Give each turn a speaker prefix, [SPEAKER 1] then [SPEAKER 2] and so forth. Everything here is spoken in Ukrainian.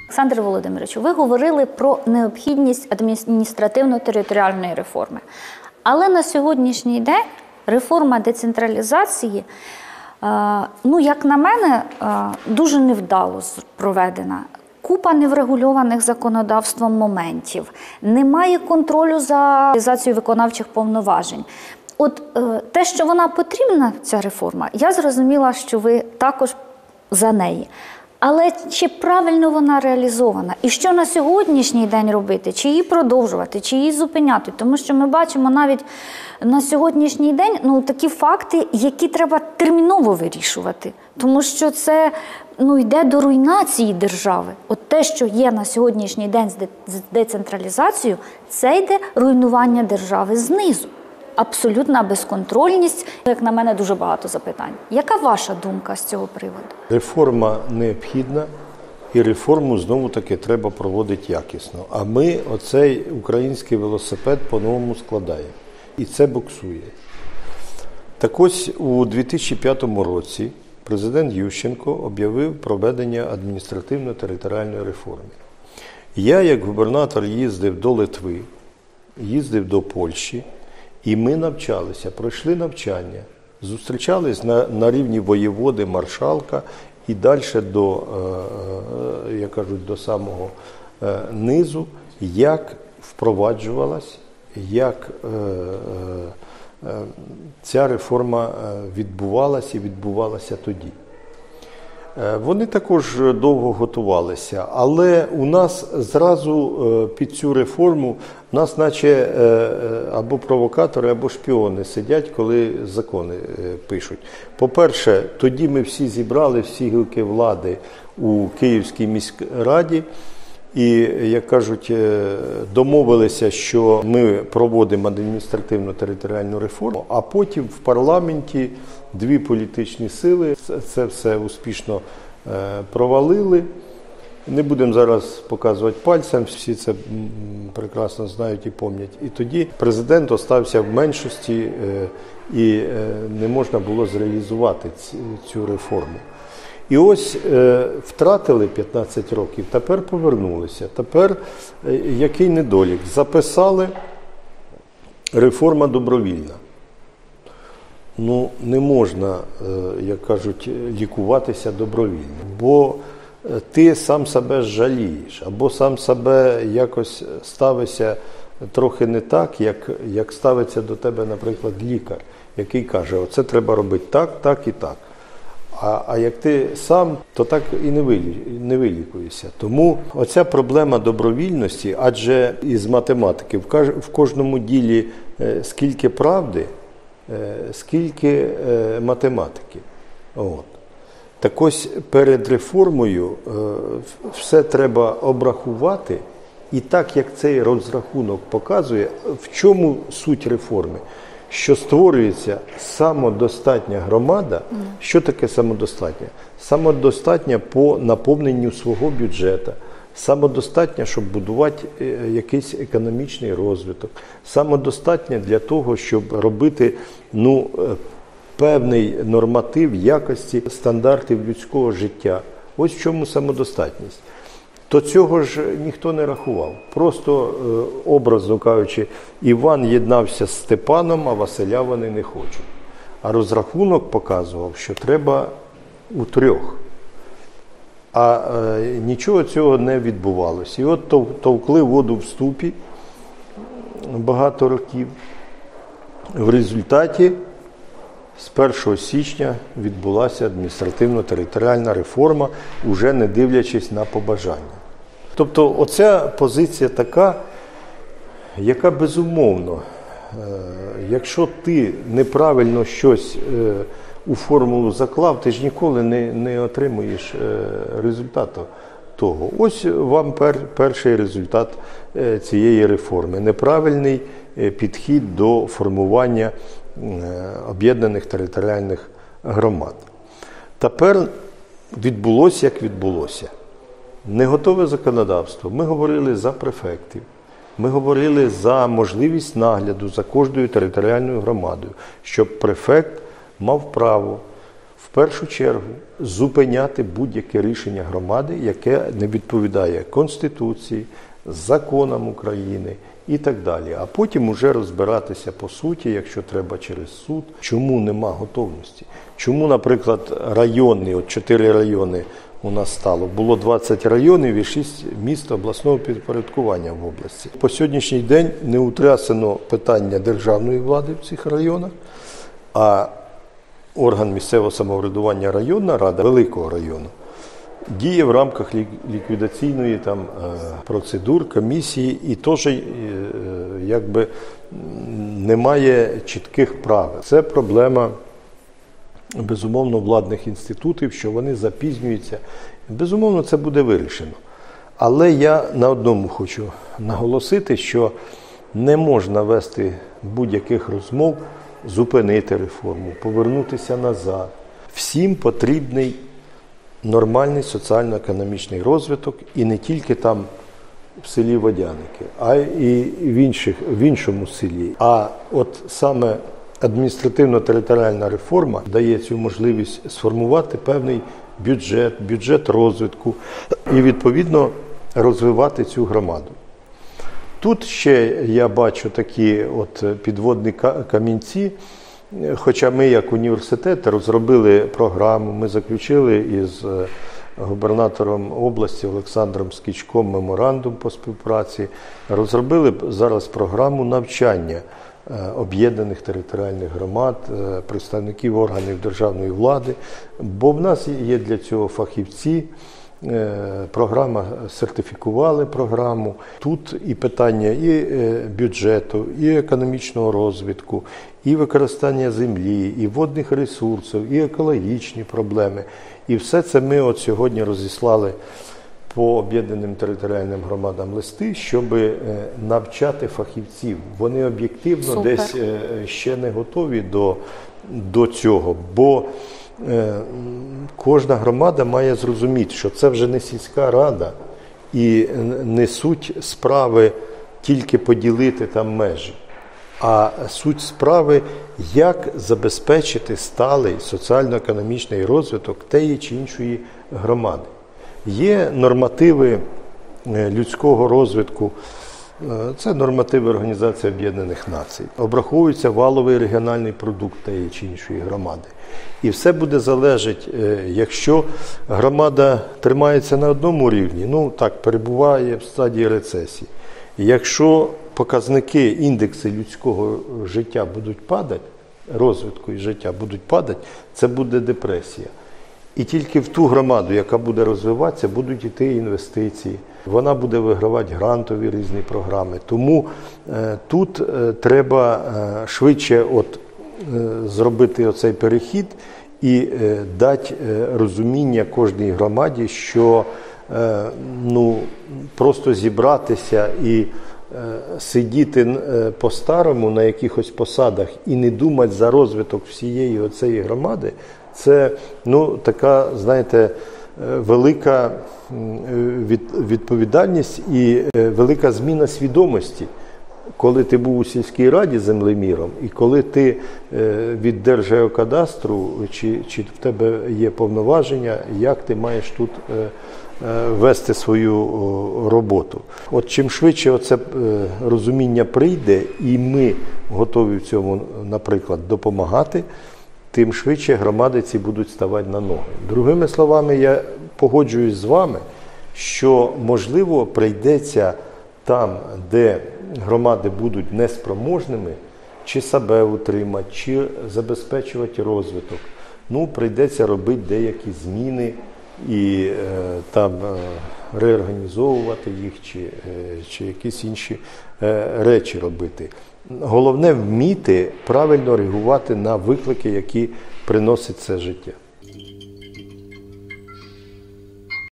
[SPEAKER 1] Олександр Володимирович, ви говорили про необхідність адміністративно-територіальної реформи. Але на сьогоднішній день реформа децентралізації, як на мене, дуже невдало проведена. Купа неврегульованих законодавством моментів, немає контролю за реалізацією виконавчих повноважень. От те, що вона потрібна, ця реформа, я зрозуміла, що ви також за неї. Але чи правильно вона реалізована? І що на сьогоднішній день робити? Чи її продовжувати, чи її зупиняти? Тому що ми бачимо навіть на сьогоднішній день такі факти, які треба терміново вирішувати. Тому що це йде до руйнації держави. От те, що є на сьогоднішній день з децентралізацією, це йде руйнування держави знизу. Абсолютна безконтрольність. Як на мене, дуже багато запитань. Яка ваша думка з цього приводу?
[SPEAKER 2] Реформа необхідна, і реформу знову-таки треба проводити якісно. А ми оцей український велосипед по-новому складаємо. І це буксує. Так ось у 2005 році президент Ющенко об'явив проведення адміністративно-територіальної реформи. Я, як губернатор, їздив до Литви, їздив до Польщі, і ми навчалися, пройшли навчання, зустрічались на рівні воєводи, маршалка і далі до самого низу, як впроваджувалась, як ця реформа відбувалася і відбувалася тоді. Вони також довго готувалися, але у нас зразу під цю реформу, у нас наче або провокатори, або шпіони сидять, коли закони пишуть. По-перше, тоді ми всі зібрали, всі гілки влади у Київській міськраді, і, як кажуть, домовилися, що ми проводимо адміністративно-територіальну реформу, а потім в парламенті дві політичні сили це все успішно провалили. Не будемо зараз показувати пальцем, всі це прекрасно знають і пам'ятають. І тоді президент остався в меншості і не можна було зреалізувати цю реформу. І ось втратили 15 років, тепер повернулися. Тепер який недолік? Записали реформа добровільна. Не можна, як кажуть, лікуватися добровільно, бо ти сам себе жалієш, або сам себе якось ставишся трохи не так, як ставиться до тебе, наприклад, лікар, який каже, оце треба робити так, так і так. А як ти сам, то так і не вилікуєшся. Тому оця проблема добровільності, адже із математики в кожному ділі скільки правди, скільки математики. Так ось перед реформою все треба обрахувати, і так як цей розрахунок показує, в чому суть реформи. Що створюється самодостатня громада. Що таке самодостатня? Самодостатня по наповненню свого бюджету, самодостатня, щоб будувати якийсь економічний розвиток, самодостатня для того, щоб робити певний норматив якості стандартів людського життя. Ось в чому самодостатність. То цього ж ніхто не рахував. Просто, образно кажучи, Іван єднався з Степаном, а Василя вони не хочуть. А розрахунок показував, що треба у трьох. А нічого цього не відбувалося. І от товкли воду в ступі багато років. В результаті з 1 січня відбулася адміністративно-територіальна реформа, уже не дивлячись на побажання. Тобто оця позиція така, яка безумовно, якщо ти неправильно щось у формулу заклав, ти ж ніколи не отримуєш результату того. Ось вам перший результат цієї реформи. Неправильний підхід до формування об'єднаних територіальних громад. Тепер відбулося, як відбулося. Не готове законодавство. Ми говорили за префектів. Ми говорили за можливість нагляду за кожною територіальною громадою, щоб префект мав право в першу чергу зупиняти будь-яке рішення громади, яке не відповідає Конституції, законам України і так далі. А потім уже розбиратися по суті, якщо треба через суд. Чому нема готовності? Чому, наприклад, районні, от 4 райони у нас стало, було 20 районів і 6 міст обласного підпорядкування в області. По сьогоднішній день не утрясено питання державної влади в цих районах, а орган місцевого самоврядування, районна рада великого району, діє в рамках ліквідаційної процедур, комісії, і теж якби немає чітких правил. Це проблема, безумовно, владних інститутів, що вони запізнюються. Безумовно, це буде вирішено. Але я на одному хочу наголосити, що не можна вести будь-яких розмов, зупинити реформу, повернутися назад. Всім потрібний нормальний соціально-економічний розвиток, і не тільки там в селі Водяники, а і в іншому селі. А от саме адміністративно-територіальна реформа дає цю можливість сформувати певний бюджет розвитку і, відповідно, розвивати цю громаду. Тут ще я бачу такі от підводні камінці, хоча ми як університет розробили програму, ми заключили із губернатором області Олександром Скічком меморандум по співпраці, розробили зараз програму навчання об'єднаних територіальних громад, представників органів державної влади, бо в нас є для цього фахівці. Програма, сертифікували програму. Тут і питання і бюджету, і економічного розвитку, і використання землі, і водних ресурсів, і екологічні проблеми. І все це ми от сьогодні розіслали по об'єднаним територіальним громадам листи, щоб навчати фахівців. Вони об'єктивно десь ще не готові до цього, бо кожна громада має зрозуміти, що це вже не сільська рада і не суть справи тільки поділити там межі, а суть справи, як забезпечити сталий соціально-економічний розвиток тієї чи іншої громади. Є нормативи людського розвитку, це нормативи Організації Об'єднаних Націй. Обраховується валовий регіональний продукт тієї чи іншої громади. І все буде залежати, якщо громада тримається на одному рівні, перебуває в стадії рецесії. Якщо показники, індекси людського життя будуть падати, розвитку і життя будуть падати, це буде депресія. І тільки в ту громаду, яка буде розвиватися, будуть йти інвестиції. Вона буде вигравати грантові різні програми. Тому тут треба швидше зробити оцей перехід і дати розуміння кожній громаді, що просто зібратися і сидіти по-старому на якихось посадах і не думати за розвиток всієї оцеї громади, це така, знаєте, велика відповідальність і велика зміна свідомості. Коли ти був у сільській раді землеміром, і коли ти від Держгеокадастру, чи в тебе є повноваження, як ти маєш тут вести свою роботу. От чим швидше оце розуміння прийде, і ми готові в цьому, наприклад, допомагати, тим швидше громади ці будуть ставати на ноги. Другими словами, я погоджуюсь з вами, що, можливо, прийдеться там, де громади будуть неспроможними, чи себе утримати, чи забезпечувати розвиток. Прийдеться робити деякі зміни і реорганізовувати їх, чи якісь інші речі робити. Головне – вміти правильно реагувати на виклики, які приносить це життя.